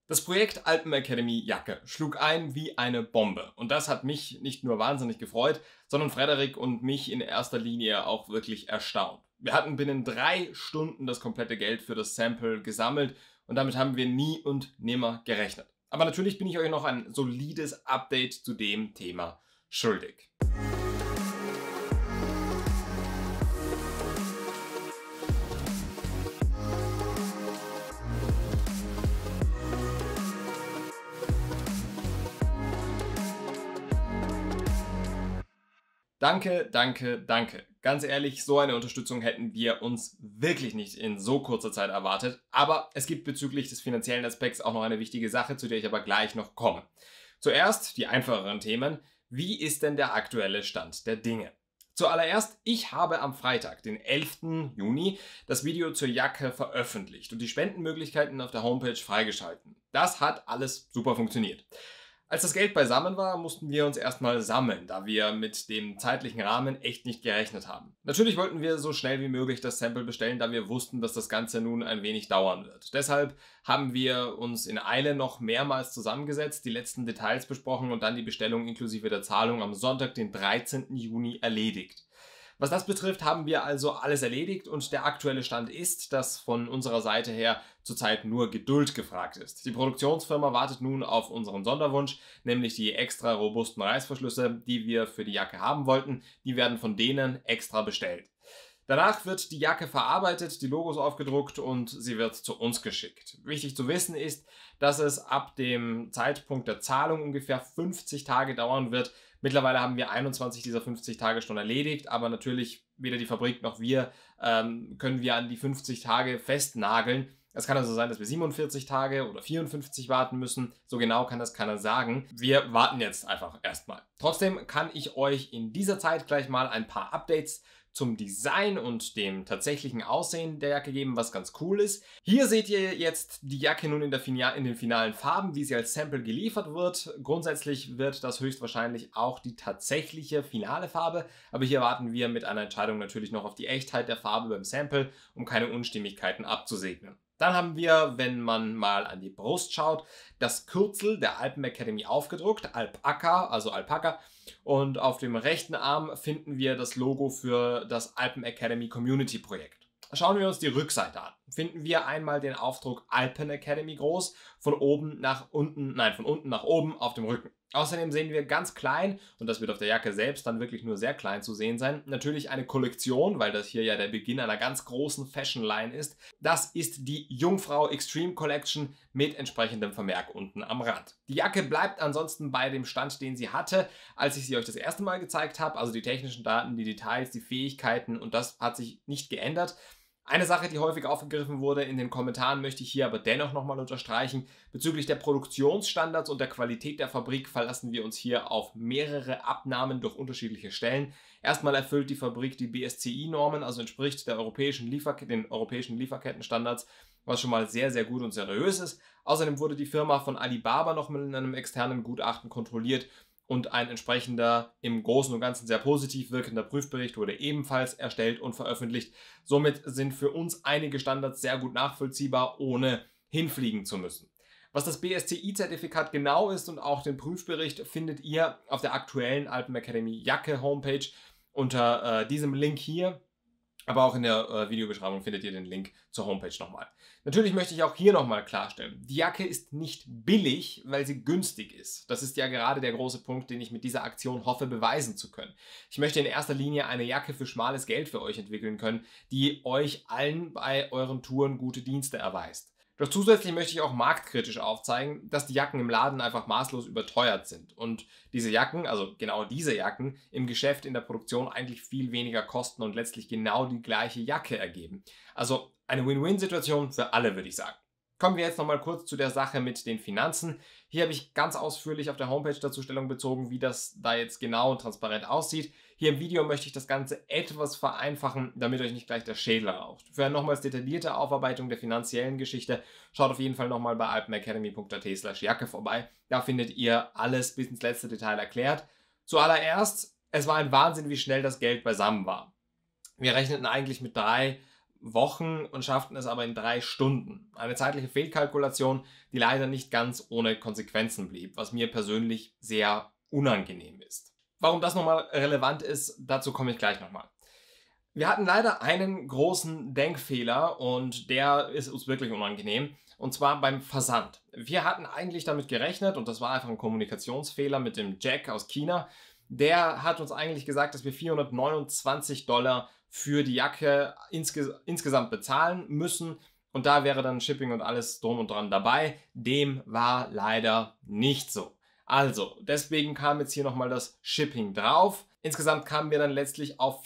Das Projekt Alpen Academy Jacke schlug ein wie eine Bombe. Und das hat mich nicht nur wahnsinnig gefreut, sondern Frederik und mich in erster Linie auch wirklich erstaunt. Wir hatten binnen 3 Stunden das komplette Geld für das Sample gesammelt und damit haben wir nie und nimmer gerechnet. Aber natürlich bin ich euch noch ein solides Update zu dem Thema schuldig. Danke, danke, danke. Ganz ehrlich, so eine Unterstützung hätten wir uns wirklich nicht in so kurzer Zeit erwartet. Aber es gibt bezüglich des finanziellen Aspekts auch noch eine wichtige Sache, zu der ich aber gleich noch komme. Zuerst die einfacheren Themen. Wie ist denn der aktuelle Stand der Dinge? Zuallererst, ich habe am Freitag, den 11. Juni, das Video zur Jacke veröffentlicht und die Spendenmöglichkeiten auf der Homepage freigeschalten. Das hat alles super funktioniert. Als das Geld beisammen war, mussten wir uns erstmal sammeln, da wir mit dem zeitlichen Rahmen echt nicht gerechnet haben. Natürlich wollten wir so schnell wie möglich das Sample bestellen, da wir wussten, dass das Ganze nun ein wenig dauern wird. Deshalb haben wir uns in Eile noch mehrmals zusammengesetzt, die letzten Details besprochen und dann die Bestellung inklusive der Zahlung am Sonntag, den 13. Juni, erledigt. Was das betrifft, haben wir also alles erledigt und der aktuelle Stand ist, dass von unserer Seite her zurzeit nur Geduld gefragt ist. Die Produktionsfirma wartet nun auf unseren Sonderwunsch, nämlich die extra robusten Reißverschlüsse, die wir für die Jacke haben wollten. Die werden von denen extra bestellt. Danach wird die Jacke verarbeitet, die Logos aufgedruckt und sie wird zu uns geschickt. Wichtig zu wissen ist, dass es ab dem Zeitpunkt der Zahlung ungefähr 50 Tage dauern wird. Mittlerweile haben wir 21 dieser 50 Tage schon erledigt, aber natürlich weder die Fabrik noch wir können wir an die 50 Tage festnageln. Es kann also sein, dass wir 47 Tage oder 54 warten müssen. So genau kann das keiner sagen. Wir warten jetzt einfach erstmal. Trotzdem kann ich euch in dieser Zeit gleich mal ein paar Updates zum Design und dem tatsächlichen Aussehen der Jacke geben, was ganz cool ist. Hier seht ihr jetzt die Jacke nun in den finalen Farben, wie sie als Sample geliefert wird. Grundsätzlich wird das höchstwahrscheinlich auch die tatsächliche finale Farbe, aber hier warten wir mit einer Entscheidung natürlich noch auf die Echtheit der Farbe beim Sample, um keine Unstimmigkeiten abzusegnen. Dann haben wir, wenn man mal an die Brust schaut, das Kürzel der Alpen Academy aufgedruckt, Alpaka, also Alpaka. Und auf dem rechten Arm finden wir das Logo für das Alpen Academy Community Projekt. Schauen wir uns die Rückseite an. Finden wir einmal den Aufdruck Alpen Academy groß, von unten nach oben auf dem Rücken. Außerdem sehen wir ganz klein, und das wird auf der Jacke selbst dann wirklich nur sehr klein zu sehen sein, natürlich eine Kollektion, weil das hier ja der Beginn einer ganz großen Fashion-Line ist. Das ist die Jungfrau Extreme Collection mit entsprechendem Vermerk unten am Rand. Die Jacke bleibt ansonsten bei dem Stand, den sie hatte, als ich sie euch das erste Mal gezeigt habe, also die technischen Daten, die Details, die Fähigkeiten, und das hat sich nicht geändert. Eine Sache, die häufig aufgegriffen wurde in den Kommentaren, möchte ich hier aber dennoch nochmal unterstreichen. Bezüglich der Produktionsstandards und der Qualität der Fabrik verlassen wir uns hier auf mehrere Abnahmen durch unterschiedliche Stellen. Erstmal erfüllt die Fabrik die BSCI-Normen, also entspricht den europäischen Lieferkettenstandards, was schon mal sehr, sehr gut und seriös ist. Außerdem wurde die Firma von Alibaba nochmal in einem externen Gutachten kontrolliert. Und ein entsprechender, im Großen und Ganzen sehr positiv wirkender Prüfbericht wurde ebenfalls erstellt und veröffentlicht. Somit sind für uns einige Standards sehr gut nachvollziehbar, ohne hinfliegen zu müssen. Was das BSCI-Zertifikat genau ist und auch den Prüfbericht findet ihr auf der aktuellen Alpen Academy Jacke Homepage unter diesem Link hier. Aber auch in der Videobeschreibung findet ihr den Link zur Homepage nochmal. Natürlich möchte ich auch hier nochmal klarstellen, die Jacke ist nicht billig, weil sie günstig ist. Das ist ja gerade der große Punkt, den ich mit dieser Aktion hoffe, beweisen zu können. Ich möchte in erster Linie eine Jacke für schmales Geld für euch entwickeln können, die euch allen bei euren Touren gute Dienste erweist. Doch zusätzlich möchte ich auch marktkritisch aufzeigen, dass die Jacken im Laden einfach maßlos überteuert sind und diese Jacken, also genau diese Jacken, im Geschäft in der Produktion eigentlich viel weniger kosten und letztlich genau die gleiche Jacke ergeben. Also eine Win-Win-Situation für alle, würde ich sagen. Kommen wir jetzt nochmal kurz zu der Sache mit den Finanzen. Hier habe ich ganz ausführlich auf der Homepage dazu Stellung bezogen, wie das da jetzt genau und transparent aussieht. Hier im Video möchte ich das Ganze etwas vereinfachen, damit euch nicht gleich der Schädel raucht. Für eine nochmals detaillierte Aufarbeitung der finanziellen Geschichte schaut auf jeden Fall nochmal bei alpenacademy.at/Jacke vorbei. Da findet ihr alles bis ins letzte Detail erklärt. Zuallererst, es war ein Wahnsinn, wie schnell das Geld beisammen war. Wir rechneten eigentlich mit 3 Wochen und schafften es aber in 3 Stunden. Eine zeitliche Fehlkalkulation, die leider nicht ganz ohne Konsequenzen blieb, was mir persönlich sehr unangenehm ist. Warum das nochmal relevant ist, dazu komme ich gleich nochmal. Wir hatten leider einen großen Denkfehler und der ist uns wirklich unangenehm. Und zwar beim Versand. Wir hatten eigentlich damit gerechnet und das war einfach ein Kommunikationsfehler mit dem Jack aus China. Der hat uns eigentlich gesagt, dass wir $429 für die Jacke insgesamt bezahlen müssen. Und da wäre dann Shipping und alles drum und dran dabei. Dem war leider nicht so. Also, deswegen kam jetzt hier nochmal das Shipping drauf. Insgesamt kamen wir dann letztlich auf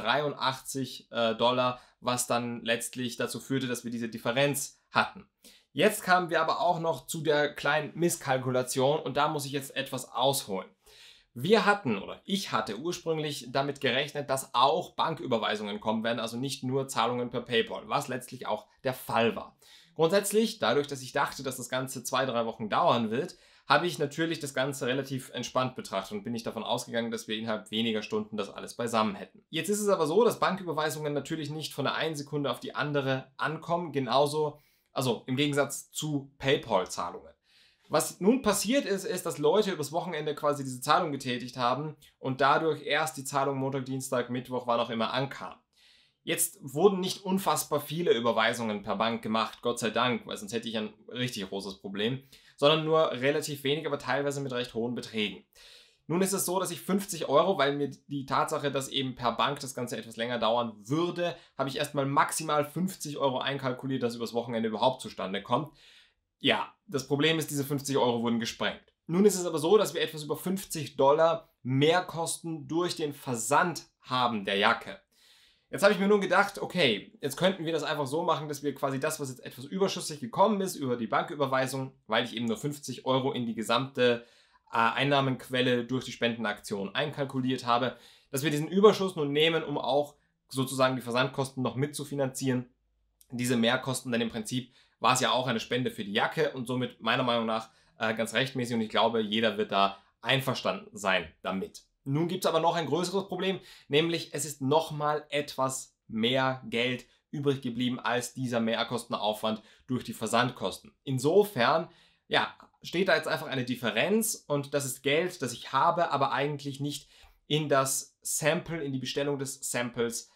$483, was dann letztlich dazu führte, dass wir diese Differenz hatten. Jetzt kamen wir aber auch noch zu der kleinen Misskalkulation und da muss ich jetzt etwas ausholen. Wir hatten, oder ich hatte ursprünglich damit gerechnet, dass auch Banküberweisungen kommen werden, also nicht nur Zahlungen per PayPal, was letztlich auch der Fall war. Grundsätzlich, dadurch, dass ich dachte, dass das Ganze 2-3 Wochen dauern wird, habe ich natürlich das Ganze relativ entspannt betrachtet und bin nicht davon ausgegangen, dass wir innerhalb weniger Stunden das alles beisammen hätten. Jetzt ist es aber so, dass Banküberweisungen natürlich nicht von der einen Sekunde auf die andere ankommen, genauso, also im Gegensatz zu PayPal-Zahlungen. Was nun passiert ist, dass Leute übers Wochenende quasi diese Zahlung getätigt haben und dadurch erst die Zahlung Montag, Dienstag, Mittwoch, wann auch immer ankam. Jetzt wurden nicht unfassbar viele Überweisungen per Bank gemacht, Gott sei Dank, weil sonst hätte ich ein richtig großes Problem, sondern nur relativ wenig, aber teilweise mit recht hohen Beträgen. Nun ist es so, dass ich 50 Euro, weil mir die Tatsache, dass eben per Bank das Ganze etwas länger dauern würde, habe ich erstmal maximal 50 Euro einkalkuliert, dass übers Wochenende überhaupt zustande kommt. Ja, das Problem ist, diese 50 Euro wurden gesprengt. Nun ist es aber so, dass wir etwas über $50 Mehrkosten durch den Versand haben der Jacke. Jetzt habe ich mir nun gedacht, okay, jetzt könnten wir das einfach so machen, dass wir quasi das, was jetzt etwas überschüssig gekommen ist, über die Banküberweisung, weil ich eben nur 50 Euro in die gesamte Einnahmenquelle durch die Spendenaktion einkalkuliert habe, dass wir diesen Überschuss nun nehmen, um auch sozusagen die Versandkosten noch mitzufinanzieren. Diese Mehrkosten, denn im Prinzip war es ja auch eine Spende für die Jacke und somit meiner Meinung nach ganz rechtmäßig und ich glaube, jeder wird da einverstanden sein damit. Nun gibt es aber noch ein größeres Problem, nämlich es ist nochmal etwas mehr Geld übrig geblieben als dieser Mehrkostenaufwand durch die Versandkosten. Insofern, ja, steht da jetzt einfach eine Differenz und das ist Geld, das ich habe, aber eigentlich nicht in das Sample, in die Bestellung des Samples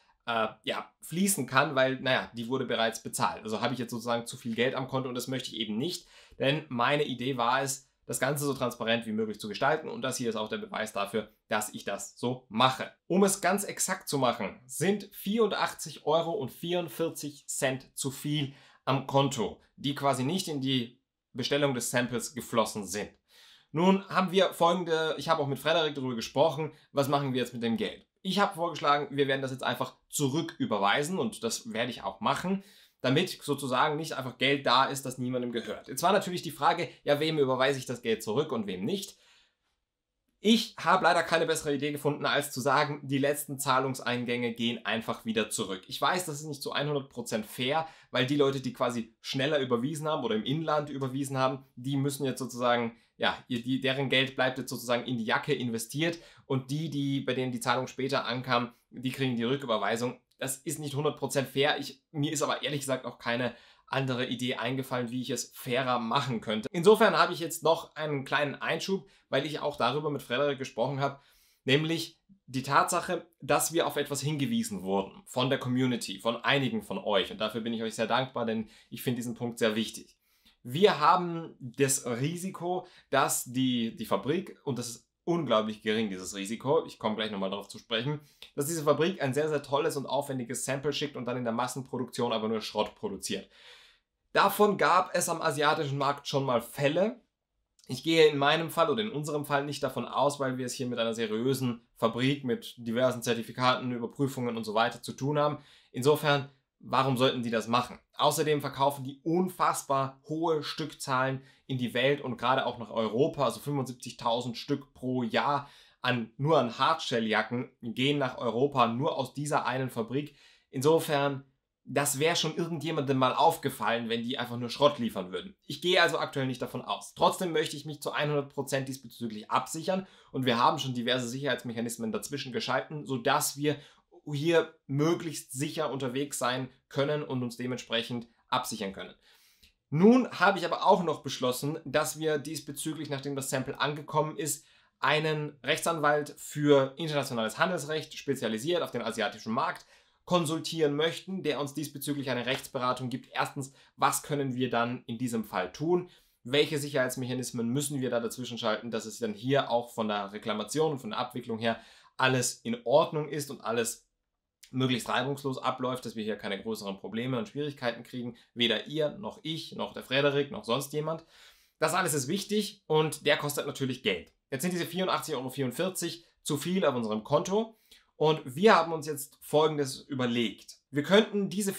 fließen kann, weil, naja, die wurde bereits bezahlt. Also habe ich jetzt sozusagen zu viel Geld am Konto und das möchte ich eben nicht, denn meine Idee war es, das Ganze so transparent wie möglich zu gestalten und das hier ist auch der Beweis dafür, dass ich das so mache. Um es ganz exakt zu machen, sind 84,44 Euro zu viel am Konto, die quasi nicht in die Bestellung des Samples geflossen sind. Nun haben wir ich habe auch mit Frederik darüber gesprochen, was machen wir jetzt mit dem Geld? Ich habe vorgeschlagen, wir werden das jetzt einfach zurücküberweisen und das werde ich auch machen, damit sozusagen nicht einfach Geld da ist, das niemandem gehört. Jetzt war natürlich die Frage, ja, wem überweise ich das Geld zurück und wem nicht? Ich habe leider keine bessere Idee gefunden, als zu sagen, die letzten Zahlungseingänge gehen einfach wieder zurück. Ich weiß, das ist nicht zu 100% fair, weil die Leute, die quasi schneller überwiesen haben oder im Inland überwiesen haben, die müssen jetzt sozusagen, ja, deren Geld bleibt jetzt sozusagen in die Jacke investiert und bei denen die Zahlung später ankam, die kriegen die Rücküberweisung. Das ist nicht 100% fair. Mir ist aber ehrlich gesagt auch keine andere Idee eingefallen, wie ich es fairer machen könnte. Insofern habe ich jetzt noch einen kleinen Einschub, weil ich auch darüber mit Frederik gesprochen habe, nämlich die Tatsache, dass wir auf etwas hingewiesen wurden von der Community, von einigen von euch. Und dafür bin ich euch sehr dankbar, denn ich finde diesen Punkt sehr wichtig. Wir haben das Risiko, dass die Fabrik, und das ist unglaublich gering, dieses Risiko, ich komme gleich nochmal darauf zu sprechen, dass diese Fabrik ein sehr, sehr tolles und aufwendiges Sample schickt und dann in der Massenproduktion aber nur Schrott produziert. Davon gab es am asiatischen Markt schon mal Fälle. Ich gehe in meinem Fall oder in unserem Fall nicht davon aus, weil wir es hier mit einer seriösen Fabrik mit diversen Zertifikaten, Überprüfungen und so weiter zu tun haben. Insofern, warum sollten die das machen? Außerdem verkaufen die unfassbar hohe Stückzahlen in die Welt und gerade auch nach Europa, also 75.000 Stück pro Jahr nur an Hardshell-Jacken gehen nach Europa, nur aus dieser einen Fabrik. Insofern, das wäre schon irgendjemandem mal aufgefallen, wenn die einfach nur Schrott liefern würden. Ich gehe also aktuell nicht davon aus. Trotzdem möchte ich mich zu 100% diesbezüglich absichern und wir haben schon diverse Sicherheitsmechanismen dazwischen geschalten, sodass wir hier möglichst sicher unterwegs sein können und uns dementsprechend absichern können. Nun habe ich aber auch noch beschlossen, dass wir diesbezüglich, nachdem das Sample angekommen ist, einen Rechtsanwalt für internationales Handelsrecht, spezialisiert auf den asiatischen Markt, konsultieren möchten, der uns diesbezüglich eine Rechtsberatung gibt. Erstens, was können wir dann in diesem Fall tun? Welche Sicherheitsmechanismen müssen wir da dazwischen schalten, dass es dann hier auch von der Reklamation und von der Abwicklung her alles in Ordnung ist und alles möglichst reibungslos abläuft, dass wir hier keine größeren Probleme und Schwierigkeiten kriegen. Weder ihr, noch ich, noch der Frederik, noch sonst jemand. Das alles ist wichtig und der kostet natürlich Geld. Jetzt sind diese 84,44 € zu viel auf unserem Konto und wir haben uns jetzt Folgendes überlegt. Wir könnten diese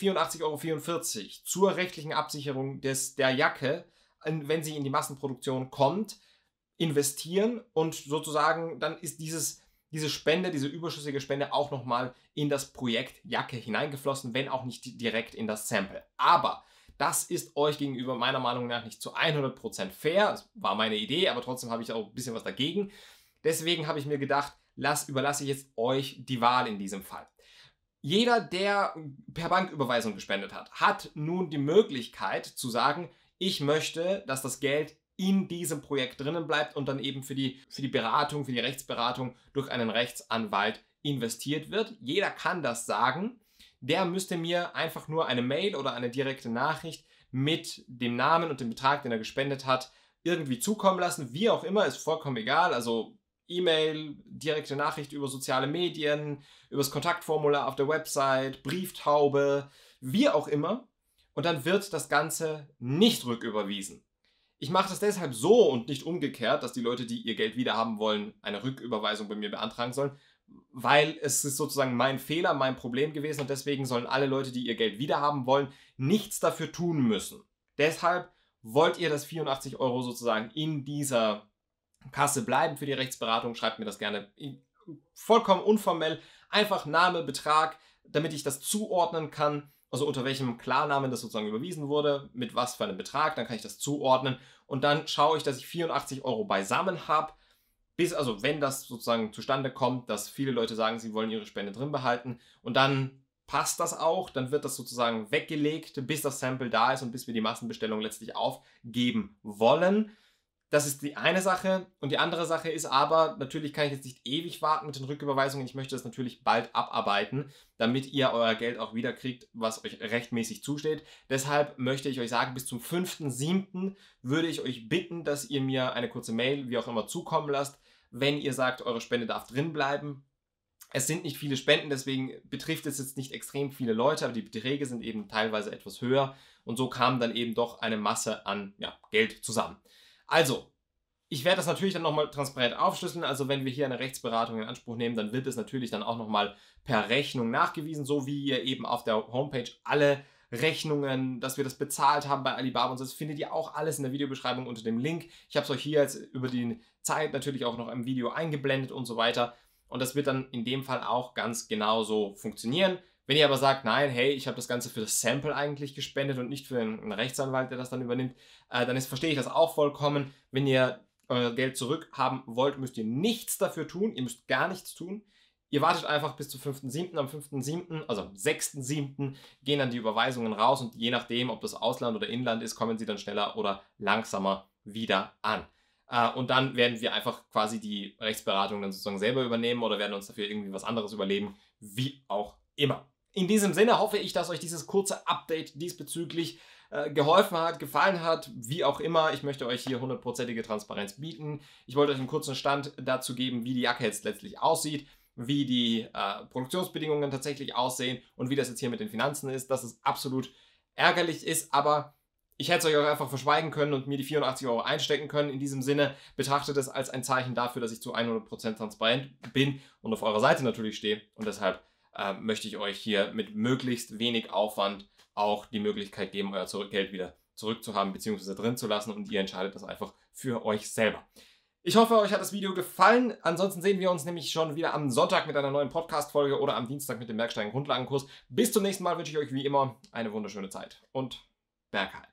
84,44 € zur rechtlichen Absicherung der Jacke, wenn sie in die Massenproduktion kommt, investieren und sozusagen dann ist diese Spende, diese überschüssige Spende auch nochmal in das Projekt Jacke hineingeflossen, wenn auch nicht direkt in das Sample. Aber das ist euch gegenüber meiner Meinung nach nicht zu 100% fair. Das war meine Idee, aber trotzdem habe ich auch ein bisschen was dagegen. Deswegen habe ich mir gedacht, überlasse ich jetzt euch die Wahl in diesem Fall. Jeder, der per Banküberweisung gespendet hat, hat nun die Möglichkeit zu sagen, ich möchte, dass das Geld in diesem Projekt drinnen bleibt und dann eben für die Beratung, für die Rechtsberatung durch einen Rechtsanwalt investiert wird. Jeder kann das sagen. Der müsste mir einfach nur eine Mail oder eine direkte Nachricht mit dem Namen und dem Betrag, den er gespendet hat, irgendwie zukommen lassen. Wie auch immer, ist vollkommen egal. Also E-Mail, direkte Nachricht über soziale Medien, über das Kontaktformular auf der Website, Brieftaube, wie auch immer. Und dann wird das Ganze nicht rücküberwiesen. Ich mache das deshalb so und nicht umgekehrt, dass die Leute, die ihr Geld wieder haben wollen, eine Rücküberweisung bei mir beantragen sollen, weil es ist sozusagen mein Fehler, mein Problem gewesen und deswegen sollen alle Leute, die ihr Geld wieder haben wollen, nichts dafür tun müssen. Deshalb wollt ihr, dass 84 € sozusagen in dieser Kasse bleiben für die Rechtsberatung, schreibt mir das gerne vollkommen unformell, einfach Name, Betrag, damit ich das zuordnen kann. Also unter welchem Klarnamen das sozusagen überwiesen wurde, mit was für einem Betrag, dann kann ich das zuordnen und dann schaue ich, dass ich 84 € beisammen habe, also wenn das sozusagen zustande kommt, dass viele Leute sagen, sie wollen ihre Spende drin behalten und dann passt das auch, dann wird das sozusagen weggelegt, bis das Sample da ist und bis wir die Massenbestellung letztlich aufgeben wollen. Das ist die eine Sache und die andere Sache ist aber, natürlich kann ich jetzt nicht ewig warten mit den Rücküberweisungen. Ich möchte das natürlich bald abarbeiten, damit ihr euer Geld auch wieder kriegt, was euch rechtmäßig zusteht. Deshalb möchte ich euch sagen, bis zum 5.7. würde ich euch bitten, dass ihr mir eine kurze Mail, wie auch immer, zukommen lasst, wenn ihr sagt, eure Spende darf drin bleiben. Es sind nicht viele Spenden, deswegen betrifft es jetzt nicht extrem viele Leute, aber die Beträge sind eben teilweise etwas höher und so kam dann eben doch eine Masse an Geld zusammen. Also, ich werde das natürlich dann nochmal transparent aufschlüsseln. Also wenn wir hier eine Rechtsberatung in Anspruch nehmen, dann wird es natürlich dann auch nochmal per Rechnung nachgewiesen, so wie ihr eben auf der Homepage alle Rechnungen, dass wir das bezahlt haben bei Alibaba und so. Das findet ihr auch alles in der Videobeschreibung unter dem Link. Ich habe es euch hier jetzt über die Zeit natürlich auch noch im Video eingeblendet und so weiter. Und das wird dann in dem Fall auch ganz genau so funktionieren. Wenn ihr aber sagt, nein, hey, ich habe das Ganze für das Sample eigentlich gespendet und nicht für einen Rechtsanwalt, der das dann übernimmt, dann verstehe ich das auch vollkommen. Wenn ihr euer Geld zurückhaben wollt, müsst ihr nichts dafür tun. Ihr müsst gar nichts tun. Ihr wartet einfach bis zum 5.7. Am 5.7., also am 6.7. gehen dann die Überweisungen raus und je nachdem, ob das Ausland oder Inland ist, kommen sie dann schneller oder langsamer wieder an. Und dann werden wir einfach quasi die Rechtsberatung dann sozusagen selber übernehmen oder werden uns dafür irgendwie was anderes überlegen, wie auch immer. In diesem Sinne hoffe ich, dass euch dieses kurze Update diesbezüglich geholfen hat, gefallen hat, wie auch immer. Ich möchte euch hier 100%ige Transparenz bieten. Ich wollte euch einen kurzen Stand dazu geben, wie die Jacke jetzt letztlich aussieht, wie die Produktionsbedingungen tatsächlich aussehen und wie das jetzt hier mit den Finanzen ist, dass es absolut ärgerlich ist, aber ich hätte es euch auch einfach verschweigen können und mir die 84 € einstecken können. In diesem Sinne betrachtet es als ein Zeichen dafür, dass ich zu 100% transparent bin und auf eurer Seite natürlich stehe und deshalb möchte ich euch hier mit möglichst wenig Aufwand auch die Möglichkeit geben, euer Geld wieder zurückzuhaben bzw. drin zu lassen und ihr entscheidet das einfach für euch selber. Ich hoffe, euch hat das Video gefallen. Ansonsten sehen wir uns nämlich schon wieder am Sonntag mit einer neuen Podcast-Folge oder am Dienstag mit dem Bergsteigen-Grundlagenkurs. Bis zum nächsten Mal wünsche ich euch wie immer eine wunderschöne Zeit und Bergheil.